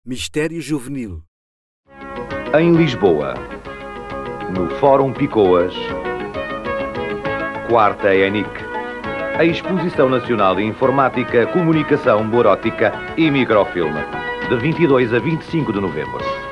Mistério Juvenil. Em Lisboa, no Fórum Picoas, Quarta ENIC, a Exposição Nacional de Informática, Comunicação Borótica e Microfilme, de 22 a 25 de novembro.